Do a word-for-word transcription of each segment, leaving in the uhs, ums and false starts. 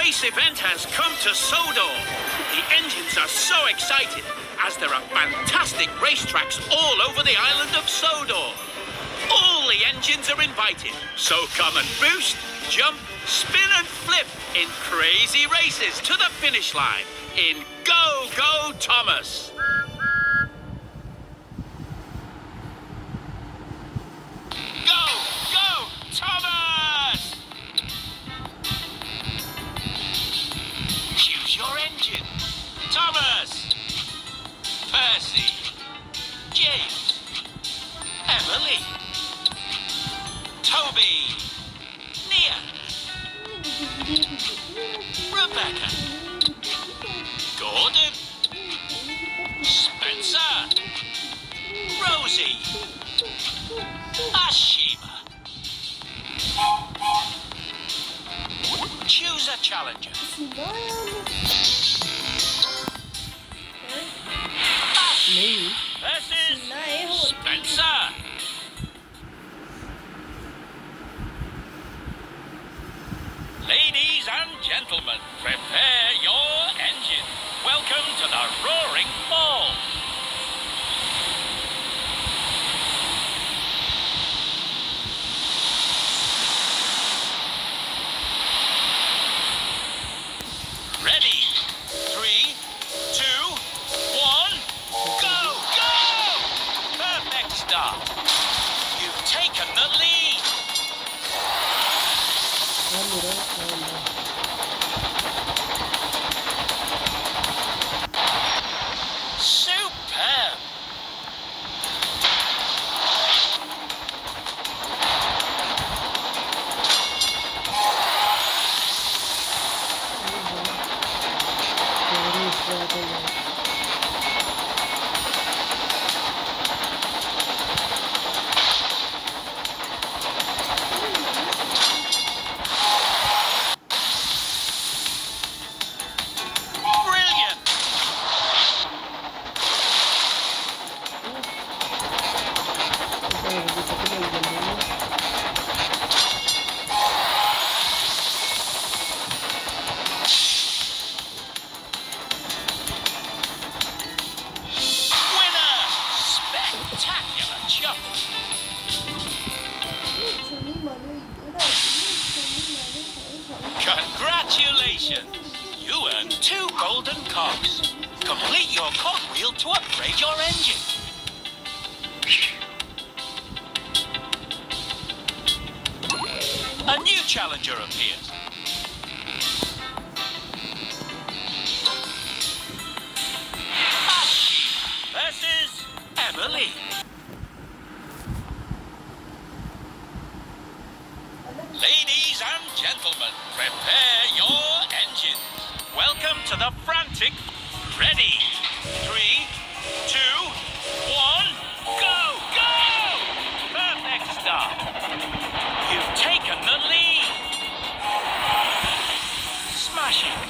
race event has come to Sodor. The engines are so excited as there are fantastic racetracks all over the island of Sodor. All the engines are invited, so come and boost, jump, spin and flip in crazy races to the finish line in Go Go Thomas. Go Go Thomas! Choose your engine. Thomas, Percy, James, Emily, Toby, Nia, Rebecca, Gordon, Spencer, Rosie, Ashima. Choose a challenger. नहीं Versus Spencer. Ladies and gentlemen, prepare your engine. Welcome to the Roaring Fall. Ready? Three, two, one, go, go! Perfect start. You've taken the lead. Superb. Brilliant. Winner. Spectacular jump. Congratulations! You earned two golden cogs. Complete your cogwheel to upgrade your engine. A new challenger appears. Ashima versus Emily. Ladies and gentlemen, prepare your engines. Welcome to the frantic. Ready? Three, two, one, go, go! Perfect start. You've taken the lead. Smashing.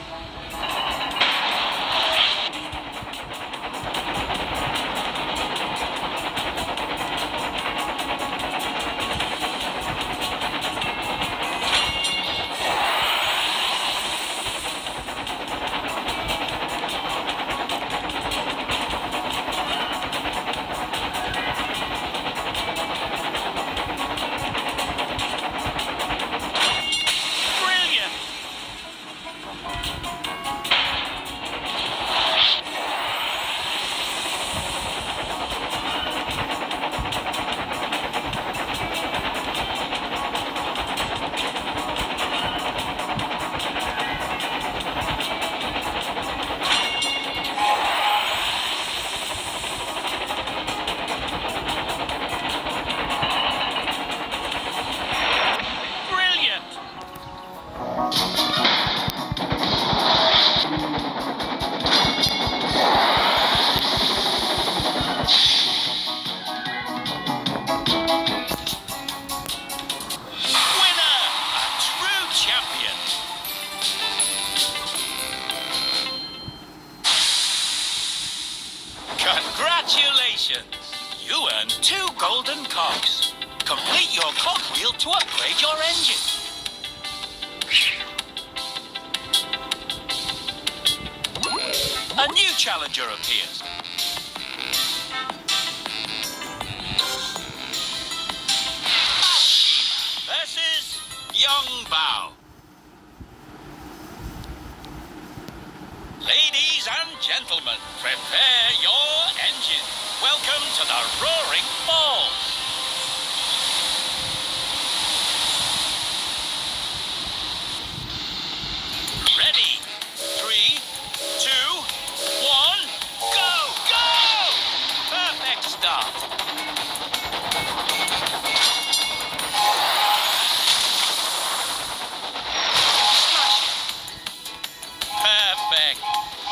Brilliant. Brilliant. Winner, a true champion. Congratulations! You earned two golden cogs. Complete your cogwheel to upgrade your engine. A new challenger appears. Versus Young Bao. Ladies and gentlemen, prepare your engine. Welcome to the Roaring Falls. Ready? Three, two, one, go, go! Perfect start. Smash it. Perfect.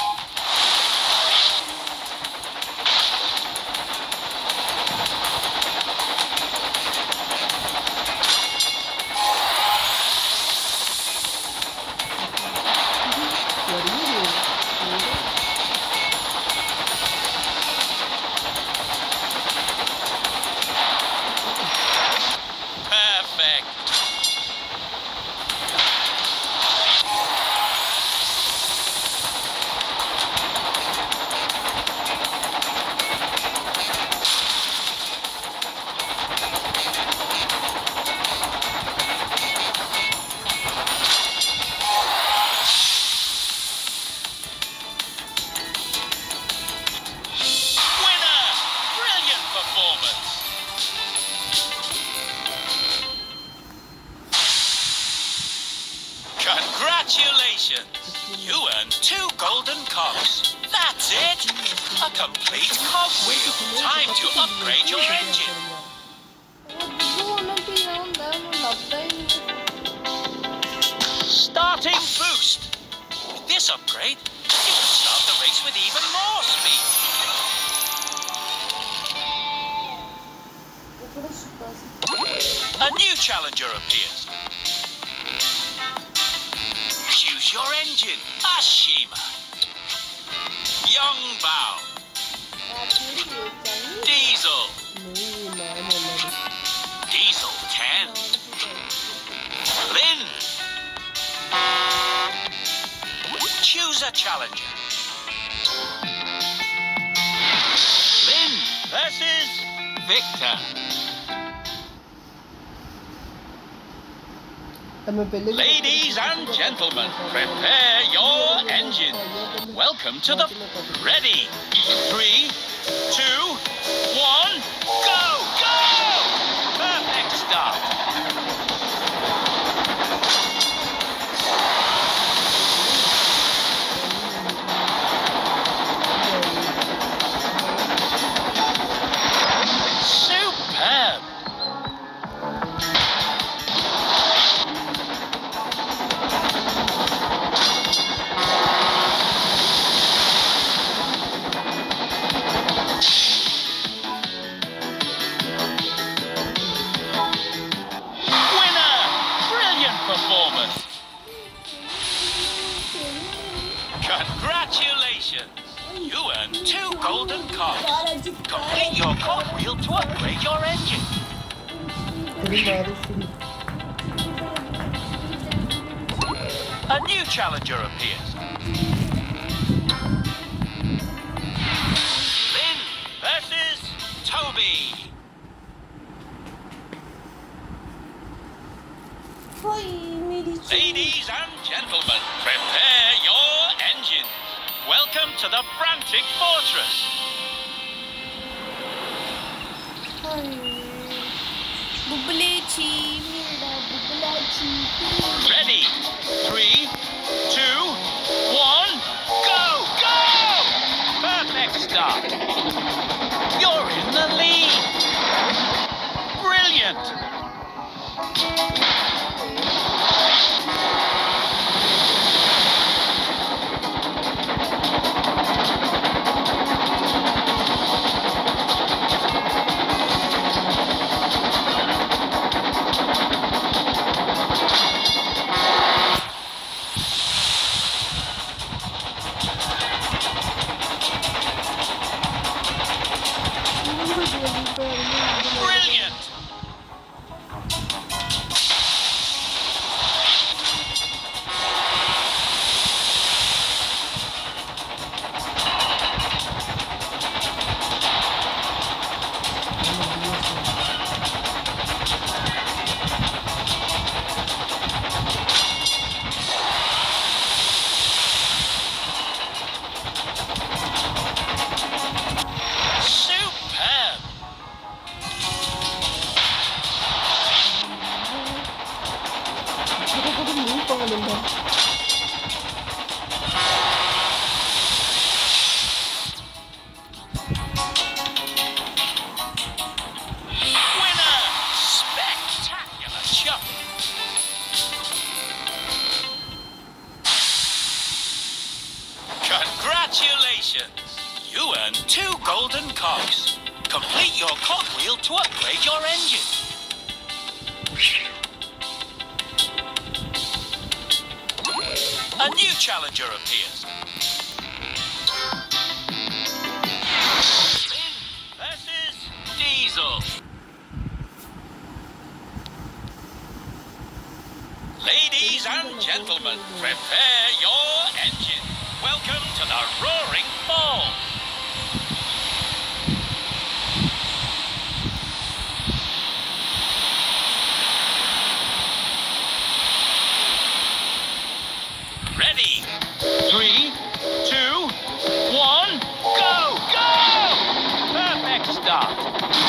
Congratulations! You earned two golden cogs. That's it! A complete cogwheel. Time to upgrade your engine. Starting boost. With this upgrade, you can start the race with even more speed. A new challenger appears. Choose your engine, Ashima. Young Bao. Diesel. Diesel ten. Lin. Choose a challenger. Lin versus Victor. Ladies and gentlemen, prepare your engine. Welcome to the... Ready? Three, two, one, go, go! Perfect start. Superb. Performance. Congratulations! You earned two golden cogs. Complete your cogwheel to upgrade your engine. A new challenger appears. Lin versus Toby. Ladies and gentlemen, prepare your engines. Welcome to the Frantic Fortress. Ready? Three, two, one, go, go! Perfect start. You're in the lead. Brilliant. Brilliant! önünde. Winner! Spectacular shot! Congratulations! You earned two golden cogs. Complete your cogwheel to upgrade your engine. A new challenger appears. Versus Diesel. Ladies and gentlemen, prepare your engine. Welcome to the Roaring Ball. Ready? Three, two, one, go! Go! Perfect start.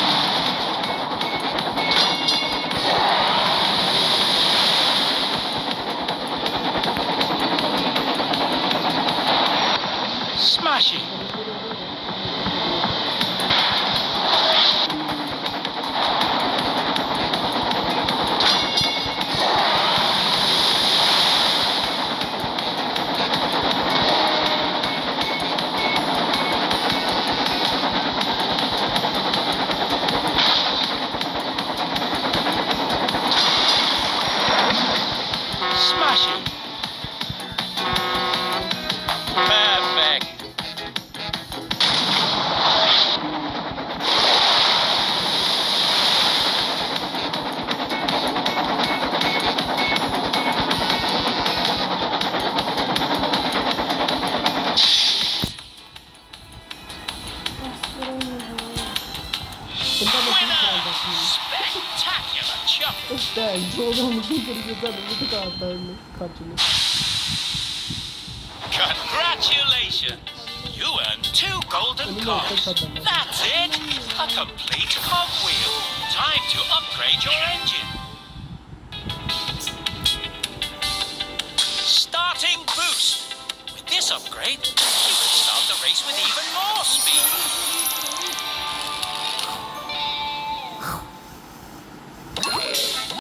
Smashing. Smashing. Perfect. Winner! Spectacular chop! İşte çoğunluğumuzun kırıcıdan bir tık artarını kaçını. Congratulations! You earned two golden cogs. That's it! A complete cogwheel. Time to upgrade your engine. Starting boost. With this upgrade, you can start the race with even more speed.